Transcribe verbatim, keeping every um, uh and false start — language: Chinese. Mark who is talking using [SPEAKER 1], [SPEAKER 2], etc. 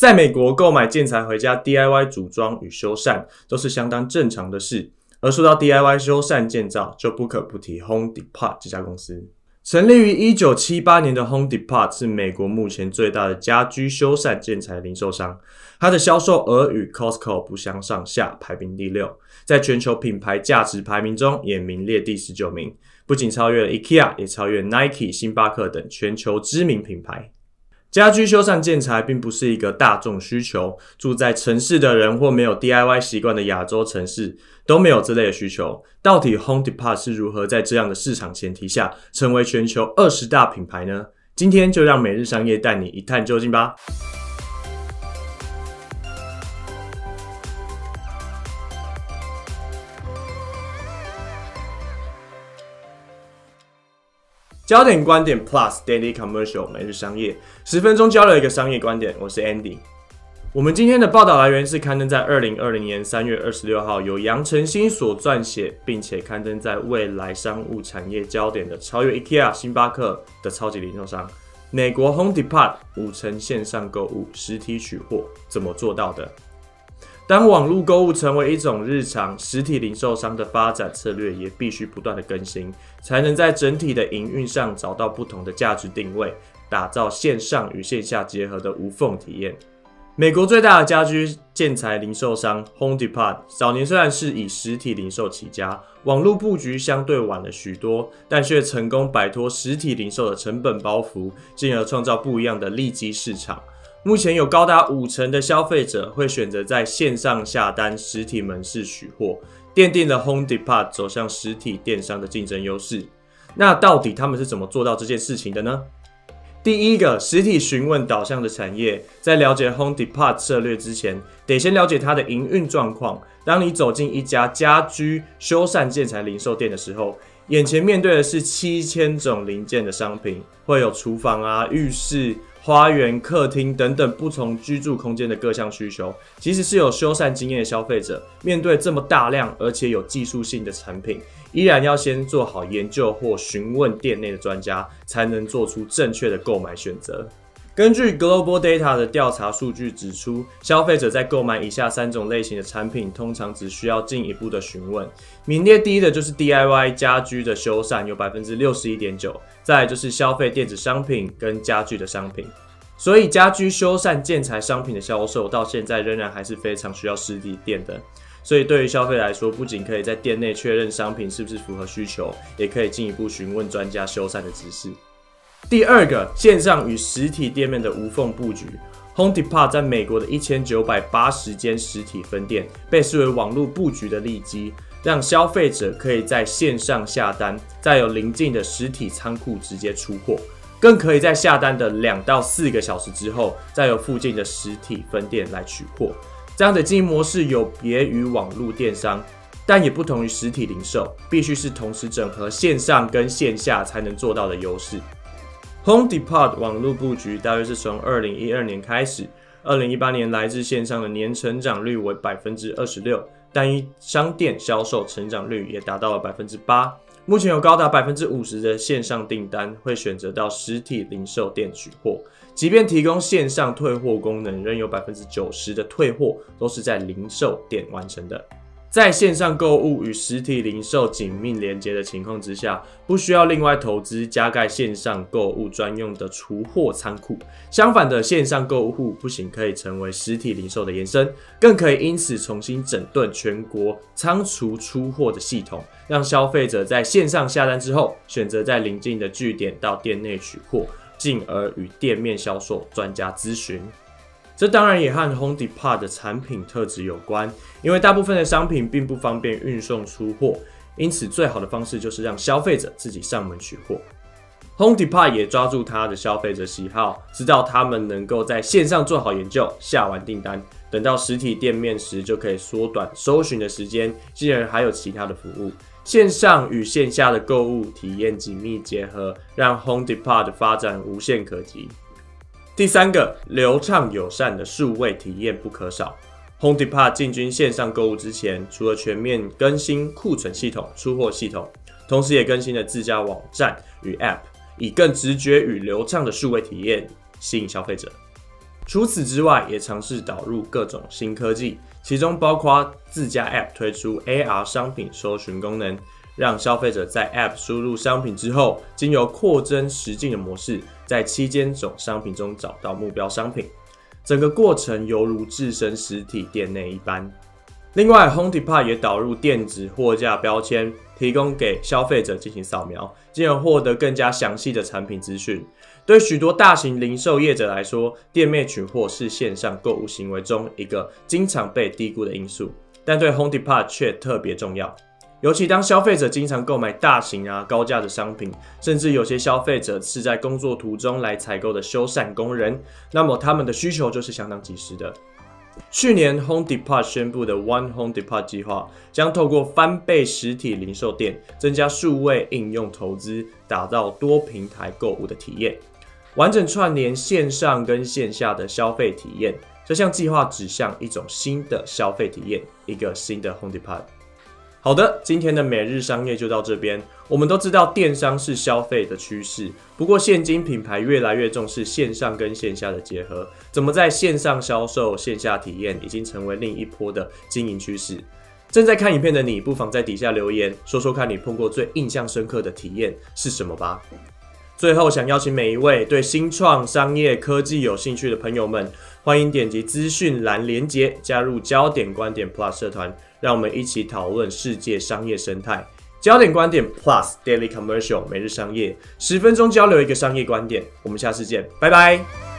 [SPEAKER 1] 在美国，购买建材回家 D I Y 组装与修缮都是相当正常的事。而说到 D I Y 修缮建造，就不可不提 Home Depot 这家公司。成立于一九七八年的 Home Depot 是美国目前最大的家居修缮建材零售商，它的销售额与 Costco 不相上下，排名第六，在全球品牌价值排名中也名列第十九名，不仅超越了 IKEA， 也超越 Nike、星巴克等全球知名品牌。家居修缮建材并不是一个大众需求，住在城市的人或没有 D I Y 习惯的亚洲城市都没有这类的需求。到底 Home Depot 是如何在这样的市场前提下成为全球二十大品牌呢？今天就让每日商业带你一探究竟吧。焦点观点 Plus Daily Commercial 每日商业，十分钟交流一个商业观点。我是 Andy。我们今天的报道来源是刊登在二零二零年三月二十六号，由杨晨星所撰写，并且刊登在未来商务产业焦点的超越 IKEA、星巴克的超级零售商。美国 Home Depot 五成线上购物，实体取货，怎么做到的？当网络购物成为一种日常，实体零售商的发展策略也必须不断的更新，才能在整体的营运上找到不同的价值定位，打造线上与线下结合的无缝体验。美国最大的家居建材零售商 Home Depot 早年虽然是以实体零售起家，网络布局相对晚了许多，但却成功摆脱实体零售的成本包袱，进而创造不一样的利基市场。目前有高达五成的消费者会选择在线上下单实体门市取货，奠定了 Home Depot 走向实体电商的竞争优势。那到底他们是怎么做到这件事情的呢？第一个，实体询问导向的产业，在了解 Home Depot 策略之前，得先了解它的营运状况。当你走进一家家居修缮建材零售店的时候，眼前面对的是七千种零件的商品，会有厨房啊、浴室、花园、客厅等等不同居住空间的各项需求。即使是有修缮经验的消费者，面对这么大量而且有技术性的产品，依然要先做好研究或询问店内的专家，才能做出正确的购买选择。根据 Global Data 的调查数据指出，消费者在购买以下三种类型的产品，通常只需要进一步的询问。名列第一的就是 D I Y 家居的修缮，有 百分之六十一点九， 再来就是消费电子商品跟家具的商品。所以家居修缮建材商品的销售到现在仍然还是非常需要实体店的。所以对于消费来说，不仅可以在店内确认商品是不是符合需求，也可以进一步询问专家修缮的知识。第二个，线上与实体店面的无缝布局。Home Depot 在美国的一千九百八十间实体分店，被视为网络布局的利基，让消费者可以在线上下单，再由邻近的实体仓库直接出货，更可以在下单的两到四个小时之后，再由附近的实体分店来取货。这样的经营模式有别于网络电商，但也不同于实体零售，必须是同时整合线上跟线下才能做到的优势。Home Depot 网络布局大约是从二零一二年开始，二零一八年来自线上的年成长率为 百分之二十六， 单一商店销售成长率也达到了 百分之八。目前有高达 百分之五十 的线上订单会选择到实体零售店取货，即便提供线上退货功能，仍有 百分之九十 的退货都是在零售店完成的。在线上购物与实体零售紧密连接的情况之下，不需要另外投资加盖线上购物专用的储货仓库。相反的，线上购物户不仅可以成为实体零售的延伸，更可以因此重新整顿全国仓储出货的系统，让消费者在线上下单之后，选择在邻近的据点到店内取货，进而与店面销售专家咨询。这当然也和 Home Depot 的产品特质有关，因为大部分的商品并不方便运送出货，因此最好的方式就是让消费者自己上门取货。Home Depot 也抓住他的消费者喜好，知道他们能够在线上做好研究，下完订单，等到实体店面时就可以缩短搜寻的时间，进而还有其他的服务。线上与线下的购物体验紧密结合，让 Home Depot 的发展无限可及。第三个，流畅友善的数位体验不可少。Home Depot 进军线上购物之前，除了全面更新库存系统、出货系统，同时也更新了自家网站与 App， 以更直觉与流畅的数位体验吸引消费者。 除此之外，也尝试导入各种新科技，其中包括自家 App 推出 A R 商品搜寻功能，让消费者在 App 输入商品之后，经由扩增实境的模式，在七间种商品中找到目标商品，整个过程犹如置身实体店内一般。另外 ，Home Depot 也导入电子货架标签，提供给消费者进行扫描，进而获得更加详细的产品资讯。对许多大型零售业者来说，店面取货是线上购物行为中一个经常被低估的因素，但对 Home Depot 却特别重要。尤其当消费者经常购买大型啊高价的商品，甚至有些消费者是在工作途中来采购的修缮工人，那么他们的需求就是相当及时的。去年 Home Depot 宣布的 One Home Depot 计划，将透过翻倍实体零售店，增加数位应用投资，打造多平台购物的体验，完整串联线上跟线下的消费体验。这项计划指向一种新的消费体验，一个新的 Home Depot。好的，今天的每日商业就到这边。我们都知道电商是消费的趋势，不过现今品牌越来越重视线上跟线下的结合，怎么在线上销售、线下体验，已经成为另一波的经营趋势。正在看影片的你，不妨在底下留言，说说看你碰过最印象深刻的体验是什么吧。最后，想邀请每一位对新创、商业、科技有兴趣的朋友们，欢迎点击资讯栏连结，加入焦点观点 Plus 社团，让我们一起讨论世界商业生态。焦点观点 Plus Daily Commercial 每日商业，十分钟交流一个商业观点。我们下次见，拜拜。